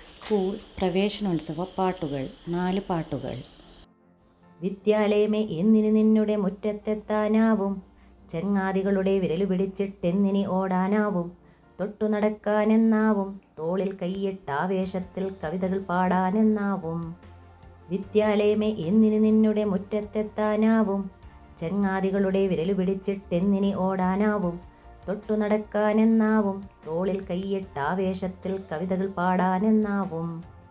School പ്രവേശനോത്സവ പാട്ടുകൾ 4 പാട്ടുകൾ. വിദ്യാലയമേ എന്നിനി നിന്നുടെ മുറ്റത്തെത്താനാവും, ചങ്ങാതികളുടെ വിരലു പിടിച്ചിട്ടെന്നിനി ഓടാനാവും, തൊട്ടു നടക്കാനെന്നാവും, തോളിൽ കൈയിട്ടാവേശത്തിൽ കവിതകൾ പാടാനെന്നാവും. വിദ്യാലയമേ എന്നിനി നിന്നുടെ മുറ്റത്തെത്താനാവും, ചങ്ങാതികളുടെ വിരലു പിടിച്ചിട്ടെന്നിനി ഓടാനാവും, തൊട്ടു നടക്കാനെന്നാവും, തോളിൽ കൈയിട്ടാവേശത്തിൽ കവിതകൾ പാടാനെന്നാവും.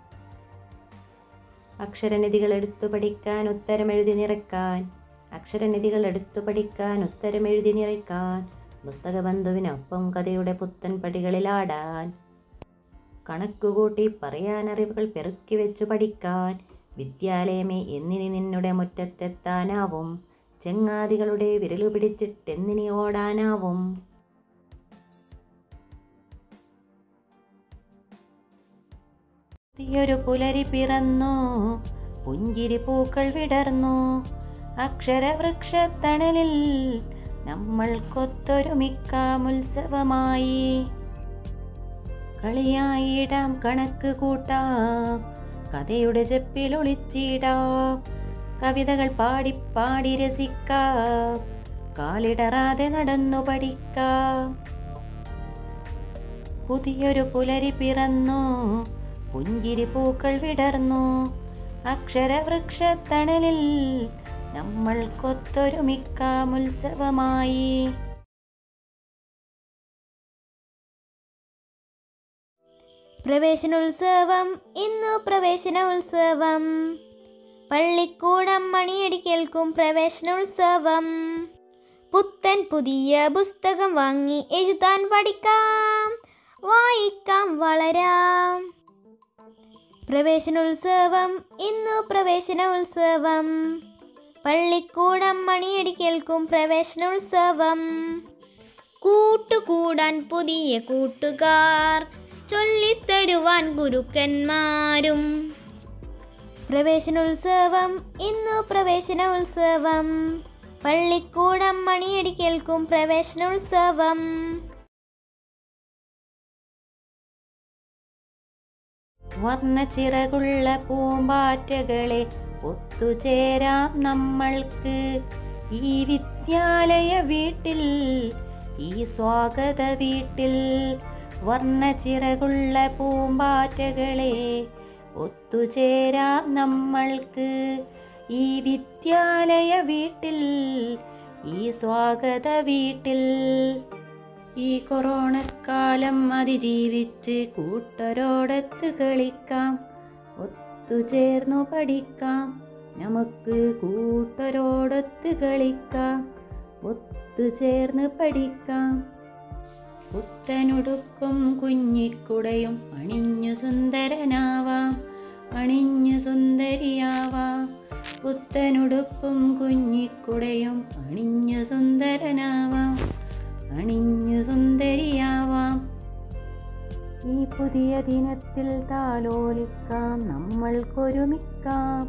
അക്ഷരനിധികൾ എടുത്തു പഠിക്കാൻ ഉത്തരമെഴുതി നിറയ്ക്കാൻ, അക്ഷരനിധികൾ എടുത്തു പഠിക്കാൻ ഉത്തരമെഴുതി നിറയ്ക്കാൻ, പുസ്തകബന്ധുവിനൊപ്പം കഥയുടെ പുത്തൻ പടികളിലാടാൻ, കണക്കുകൂട്ടി പറയാൻ അറിവുകൾ പെറുക്കി വെച്ചു പഠിക്കാൻ. വിദ്യാലയമേ എന്നിനി നിന്നുടെ മുറ്റത്തെത്താനാവും, ചങ്ങാതികളുടെ വിരലു പിടിച്ചിട്ടെന്നിനി ഓടാനാവും. പുതിയൊരു പുലരി പിറന്നു, പുഞ്ചിരി പൂക്കൾ വിടർന്നു, അക്ഷരവൃക്ഷത്തണലിൽ നമ്മൾക്കൊത്തൊരുമിക്കാം ഉത്സവമായി. കളിയായിടാം, കണക്ക് കൂട്ടാം, കഥയുടെ ചെപ്പിലൊളിച്ചിടാം, കവിതകൾ പാടി പാടി രസിക്കാം, കാലിടറാതെ നടന്നു പഠിക്കാം. പുതിയൊരു പുലരി പിറന്നു, പുഞ്ചിരി പൂക്കൾ വിടർന്നു, അക്ഷരവൃക്ഷത്തണലിൽ നമ്മൾക്കൊത്തൊരുമിക്കാം ഉത്സവമായി. പ്രവേശനോത്സവം ഇന്നു പ്രവേശനോത്സവം, പള്ളിക്കൂടം മണിയടി കേൾക്കും പ്രവേശനോത്സവം. പുത്തൻ പുതിയ പുസ്തകം വാങ്ങി എഴുതാൻ പഠിക്കാം, വായിക്കാം വളരാം. പ്രവേശനോത്സവം ഇന്നു പ്രവേശനോത്സവം, പള്ളിക്കൂടം മണിയടി കേൾക്കും പ്രവേശനോത്സവം. കൂട്ടുകൂടാൻ പുതിയ കൂട്ടുകാർ, ചൊല്ലിത്തരുവാൻ ഗുരുക്കന്മാരും. പ്രവേശനോത്സവം ഇന്നു പ്രവേശനോത്സവം, പള്ളിക്കൂടം മണിയടി കേൾക്കും പ്രവേശനോത്സവം. വർണ്ണച്ചിറകുള്ള പൂമ്പാറ്റകളെ ഒത്തുചേരാം നമ്മൾക്ക് ഈ വിദ്യാലയ വീട്ടിൽ, ഈ സ്വാഗത വീട്ടിൽ. വർണ്ണച്ചിറകുള്ള പൂമ്പാറ്റകളെ ഒത്തുചേരാം നമ്മൾക്ക് ഈ വിദ്യാലയ വീട്ടിൽ, ഈ സ്വാഗത വീട്ടിൽ. ഈ കൊറോണക്കാലം അതിജീവിച്ച് കൂട്ടരോടൊത്ത് കളിക്കാം, ഒത്തുചേർന്നു പഠിക്കാം, നമുക്ക് കൂട്ടരോടൊത്ത് കളിക്കാം, ഒത്തുചേർന്ന് പഠിക്കാം. പുത്തനുടുപ്പും കുഞ്ഞിക്കുടയും അണിഞ്ഞു സുന്ദരനാവാം, അണിഞ്ഞു സുന്ദരിയാവാം. പുത്തനുടുപ്പും കുഞ്ഞിക്കുടയും അണിഞ്ഞു സുന്ദരനാവാം, അണിഞ്ഞു സുന്ദരിയാവാം. ഈ പുതിയ ദിനത്തിൽ താലോലിക്കാം, നമ്മൾക്കൊരുമിക്കാം,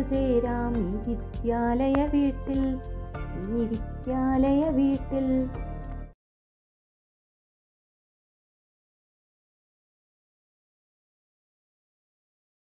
നമ്മൾക്കൊത്തുചേരാം ഈ വിദ്യാലയ വീട്ടിൽ, ഈ വിദ്യാലയ വീട്ടിൽ.